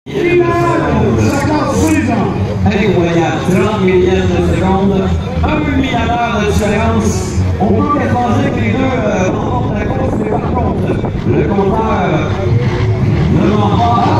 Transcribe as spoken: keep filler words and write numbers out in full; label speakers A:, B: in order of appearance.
A: Incroyable, trente millièmes de seconde, un millimètre de différence. On peut déposer que les deux euh, remportent la course, mais par contre, le compteur ne ment pas.